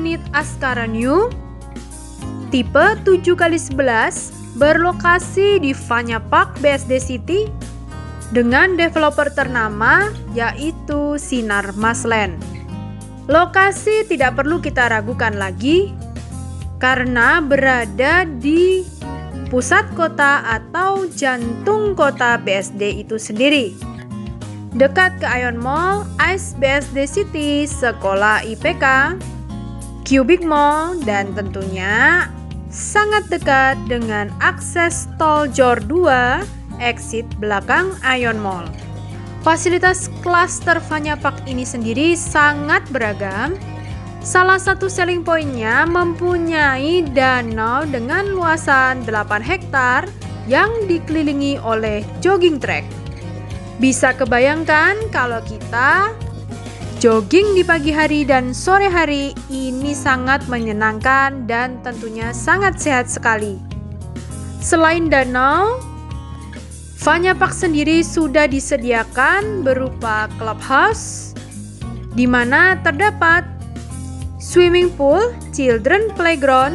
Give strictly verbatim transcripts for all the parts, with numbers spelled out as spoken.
unit Askara New tipe tujuh kali sebelas berlokasi di Vanya Park B S D City dengan developer ternama yaitu Sinar Masland. Lokasi tidak perlu kita ragukan lagi karena berada di pusat kota atau jantung kota B S D itu sendiri. Dekat ke Ion Mall, Ice B S D City, Sekolah I P K, Cubic Mall, dan tentunya sangat dekat dengan akses tol Jor dua, exit belakang Ion Mall. Fasilitas klaster Vanya Park ini sendiri sangat beragam. Salah satu selling point-nya mempunyai danau dengan luasan delapan hektar yang dikelilingi oleh jogging track. Bisa kebayangkan kalau kita jogging di pagi hari dan sore hari, ini sangat menyenangkan dan tentunya sangat sehat sekali. Selain danau, Vanya Park sendiri sudah disediakan berupa clubhouse di mana terdapat swimming pool, children playground,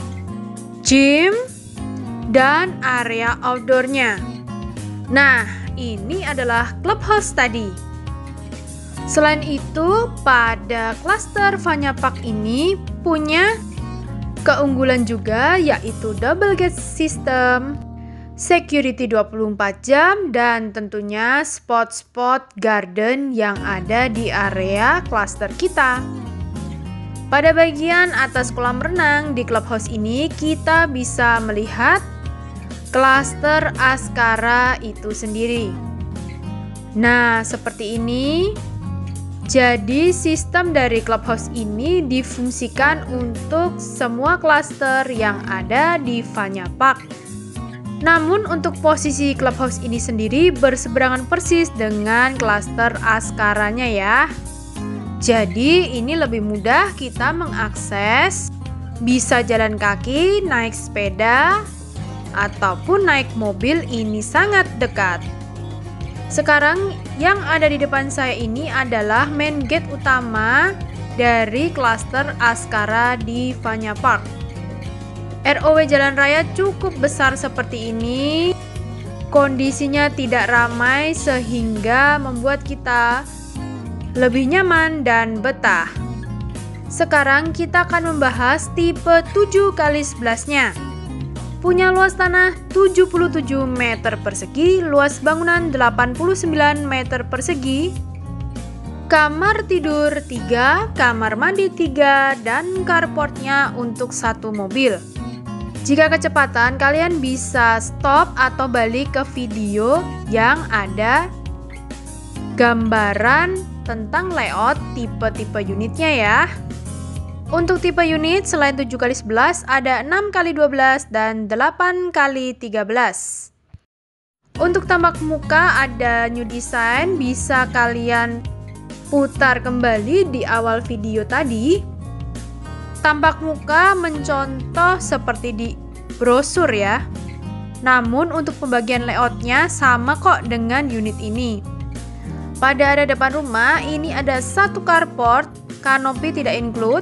gym, dan area outdoornya. Nah, ini adalah clubhouse tadi. Selain itu, pada klaster Vanya Park ini punya keunggulan juga yaitu double gate system, security dua puluh empat jam, dan tentunya spot-spot garden yang ada di area klaster kita. Pada bagian atas kolam renang di clubhouse ini kita bisa melihat klaster Askara itu sendiri. Nah, seperti ini. Jadi sistem dari clubhouse ini difungsikan untuk semua klaster yang ada di Vanya Park. Namun untuk posisi clubhouse ini sendiri berseberangan persis dengan klaster Askaranya ya. Jadi ini lebih mudah kita mengakses, bisa jalan kaki, naik sepeda, ataupun naik mobil, ini sangat dekat. Sekarang yang ada di depan saya ini adalah main gate utama dari klaster Askara di Vanya Park. R O W jalan raya cukup besar seperti ini. Kondisinya tidak ramai sehingga membuat kita lebih nyaman dan betah. Sekarang kita akan membahas tipe tujuh kali sebelas-nya. Punya luas tanah tujuh puluh tujuh meter persegi, luas bangunan delapan puluh sembilan meter persegi, kamar tidur tiga, kamar mandi tiga, dan carportnya untuk satu mobil. Jika kecepatan, kalian bisa stop atau balik ke video yang ada gambaran tentang layout tipe-tipe unitnya ya. Untuk tipe unit selain tujuh kali sebelas ada enam kali dua belas dan delapan kali tiga belas. Untuk tambak muka ada new design, bisa kalian putar kembali di awal video tadi. Tambak muka mencontoh seperti di brosur ya. Namun untuk pembagian layoutnya sama kok dengan unit ini. Pada area depan rumah ini ada satu carport, kanopi tidak include.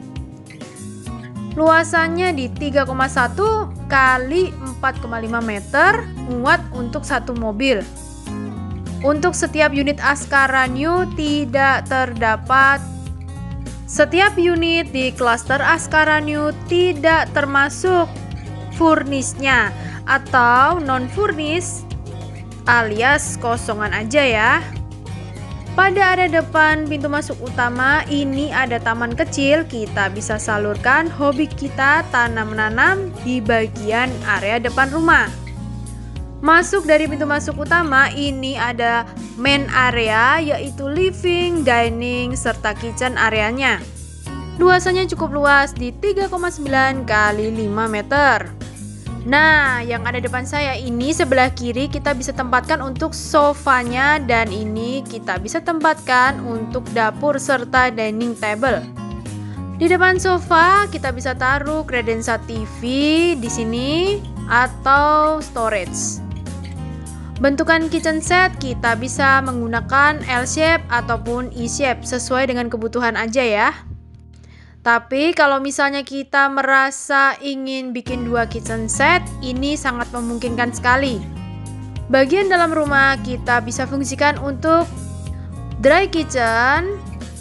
Luasannya di tiga koma satu kali empat koma lima meter, muat untuk satu mobil. Untuk setiap unit Askara New tidak terdapat. Setiap unit di klaster Askara New tidak termasuk furnisnya atau non-furnis alias kosongan aja ya. Pada area depan pintu masuk utama ini ada taman kecil, kita bisa salurkan hobi kita tanam-menanam di bagian area depan rumah. Masuk dari pintu masuk utama ini ada main area yaitu living, dining, serta kitchen areanya. Luasannya cukup luas di tiga koma sembilan kali lima meter. Nah, yang ada depan saya ini sebelah kiri kita bisa tempatkan untuk sofanya dan ini kita bisa tempatkan untuk dapur serta dining table. Di depan sofa kita bisa taruh kredensa T V di sini atau storage. Bentukan kitchen set kita bisa menggunakan L shape ataupun E shape sesuai dengan kebutuhan aja ya. Tapi kalau misalnya kita merasa ingin bikin dua kitchen set, ini sangat memungkinkan sekali. Bagian dalam rumah kita bisa fungsikan untuk dry kitchen,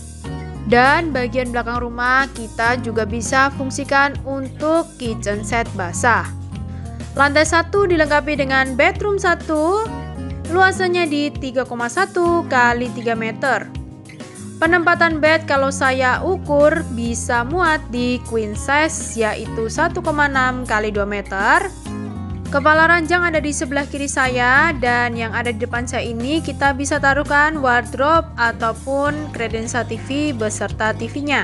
dan bagian belakang rumah kita juga bisa fungsikan untuk kitchen set basah. Lantai satu dilengkapi dengan bedroom satu, luasannya di tiga koma satu kali tiga meter. Penempatan bed kalau saya ukur bisa muat di queen size, yaitu satu koma enam kali dua meter. Kepala ranjang ada di sebelah kiri saya, dan yang ada di depan saya ini kita bisa taruhkan wardrobe ataupun kredensa T V beserta T V-nya.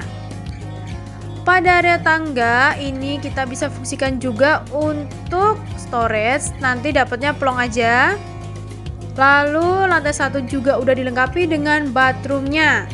Pada area tangga ini kita bisa fungsikan juga untuk storage, nanti dapatnya plong aja. Lalu lantai satu juga udah dilengkapi dengan bathroomnya,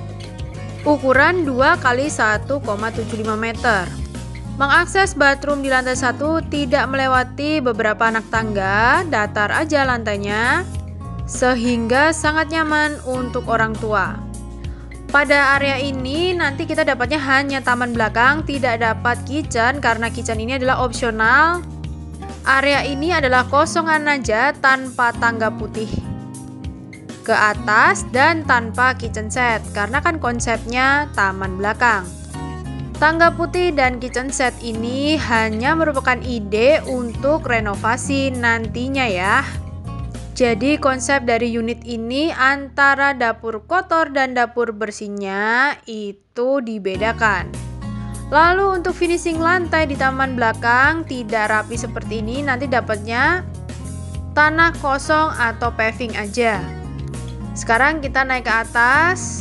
ukuran dua kali satu koma tujuh lima meter. Mengakses bathroom di lantai satu tidak melewati beberapa anak tangga, datar aja lantainya, sehingga sangat nyaman untuk orang tua. Pada area ini nanti kita dapatnya hanya taman belakang, tidak dapat kitchen karena kitchen ini adalah opsional. Area ini adalah kosongan aja tanpa tangga putih ke atas dan tanpa kitchen set, karena kan konsepnya taman belakang. Tangga putih dan kitchen set ini hanya merupakan ide untuk renovasi nantinya ya. Jadi konsep dari unit ini antara dapur kotor dan dapur bersihnya itu dibedakan. Lalu untuk finishing lantai di taman belakang tidak rapi seperti ini, nanti dapatnya tanah kosong atau paving aja. Sekarang kita naik ke atas.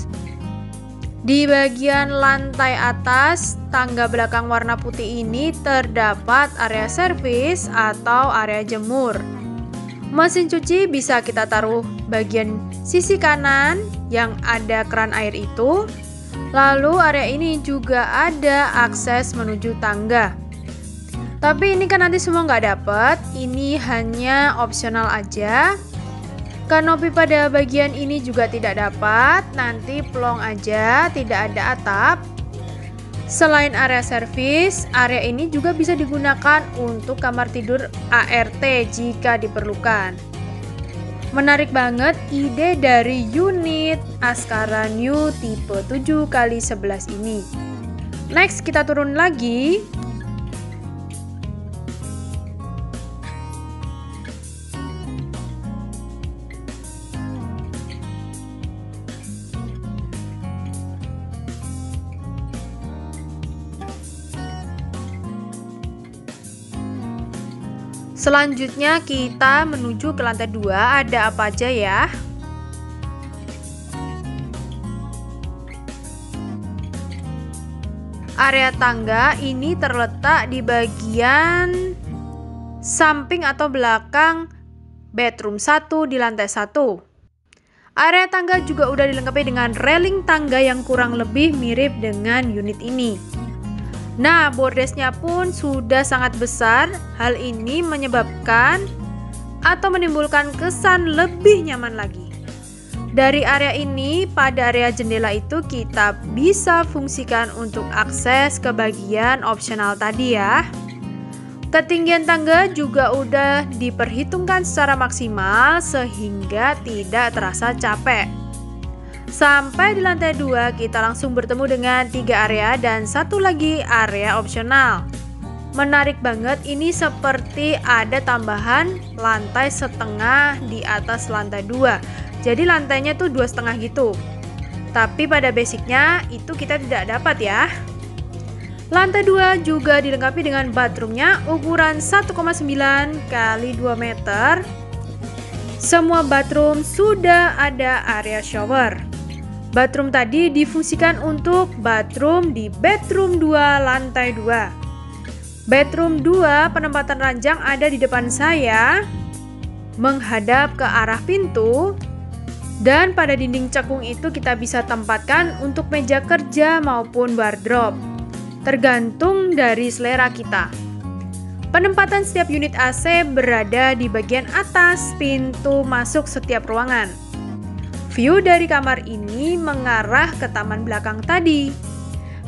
Di bagian lantai atas tangga belakang warna putih ini terdapat area servis atau area jemur. Mesin cuci bisa kita taruh bagian sisi kanan yang ada keran air itu. Lalu area ini juga ada akses menuju tangga. Tapi ini kan nanti semua nggak dapet, ini hanya opsional aja. Kanopi pada bagian ini juga tidak dapat, nanti plong aja, tidak ada atap. Selain area servis, area ini juga bisa digunakan untuk kamar tidur A R T jika diperlukan. Menarik banget ide dari unit Askara New tipe tujuh kali sebelas ini. Next kita turun lagi. Selanjutnya kita menuju ke lantai dua, ada apa aja ya? Area tangga ini terletak di bagian samping atau belakang bedroom satu di lantai satu. Area tangga juga udah dilengkapi dengan railing tangga yang kurang lebih mirip dengan unit ini. Nah, bordesnya pun sudah sangat besar. Hal ini menyebabkan atau menimbulkan kesan lebih nyaman lagi. Dari area ini, pada area jendela itu kita bisa fungsikan untuk akses ke bagian opsional tadi ya. Ketinggian tangga juga udah diperhitungkan secara maksimal sehingga tidak terasa capek. Sampai di lantai dua kita langsung bertemu dengan tiga area dan satu lagi area opsional. Menarik banget, ini seperti ada tambahan lantai setengah di atas lantai dua. Jadi lantainya tuh dua setengah gitu. Tapi pada basicnya itu kita tidak dapat ya. Lantai dua juga dilengkapi dengan bathroomnya ukuran satu koma sembilan kali dua meter. Semua bathroom sudah ada area shower. Bathroom tadi difungsikan untuk bathroom di bedroom dua lantai dua. Bedroom dua penempatan ranjang ada di depan saya, menghadap ke arah pintu, dan pada dinding cekung itu kita bisa tempatkan untuk meja kerja maupun wardrobe, tergantung dari selera kita. Penempatan setiap unit A C berada di bagian atas pintu masuk setiap ruangan. View dari kamar ini mengarah ke taman belakang tadi.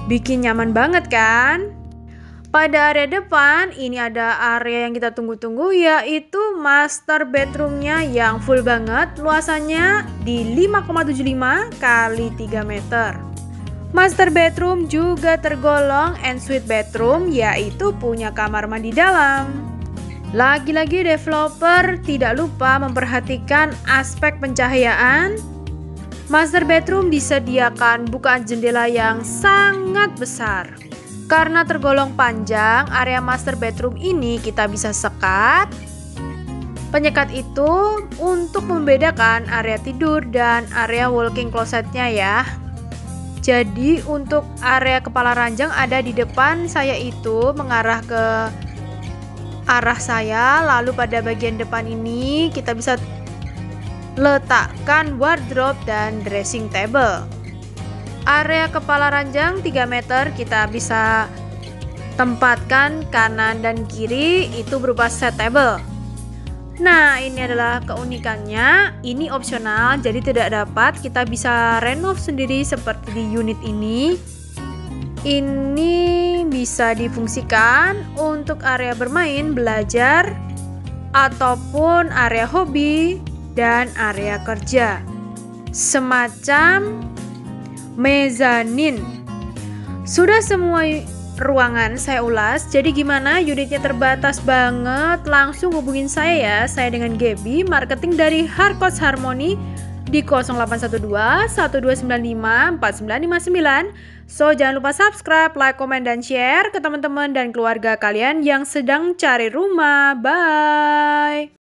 Bikin nyaman banget kan? Pada area depan, ini ada area yang kita tunggu-tunggu, yaitu master bedroomnya yang full banget. Luasannya di lima koma tujuh lima kali tiga meter. Master bedroom juga tergolong ensuite bedroom, yaitu punya kamar mandi dalam. Lagi-lagi developer tidak lupa memperhatikan aspek pencahayaan. Master bedroom disediakan bukaan jendela yang sangat besar. Karena tergolong panjang, area master bedroom ini kita bisa sekat. Penyekat itu untuk membedakan area tidur dan area walk-in closetnya ya. Jadi untuk area kepala ranjang ada di depan saya itu mengarah ke arah saya. Lalu pada bagian depan ini kita bisa letakkan wardrobe dan dressing table. Area kepala ranjang tiga meter kita bisa tempatkan kanan dan kiri itu berupa set table. Nah, ini adalah keunikannya. Ini opsional, jadi tidak dapat. Kita bisa renov sendiri seperti di unit ini. Ini bisa difungsikan untuk area bermain, belajar, ataupun area hobi dan area kerja. Semacam mezanin. Sudah semua ruangan saya ulas. Jadi gimana? Unitnya terbatas banget. Langsung hubungin saya ya. Saya dengan Gaby, marketing dari Harkos Harmony di nol delapan satu dua, satu dua sembilan lima, empat sembilan lima sembilan. So jangan lupa subscribe, like, komen, dan share ke teman-teman dan keluarga kalian yang sedang cari rumah. Bye.